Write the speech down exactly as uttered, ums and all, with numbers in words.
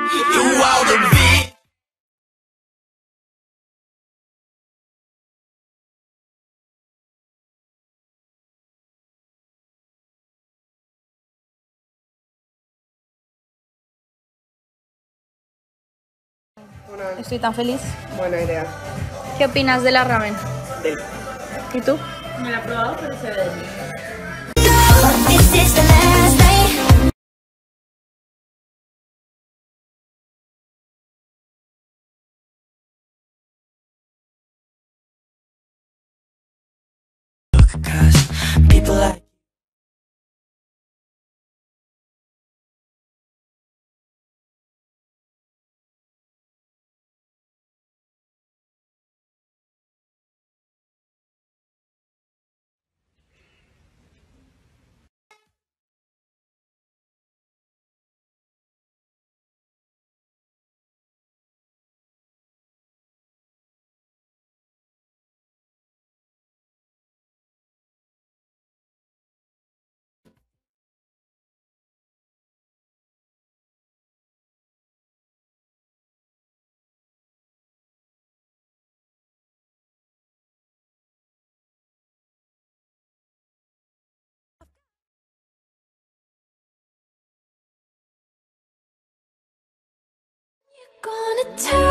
through all the beat. Estoy tan feliz. Buena idea. ¿Qué opinas de la ramen? Del. ¿Y tú? Me la he probado, pero se ve delicioso. People like Gonna tell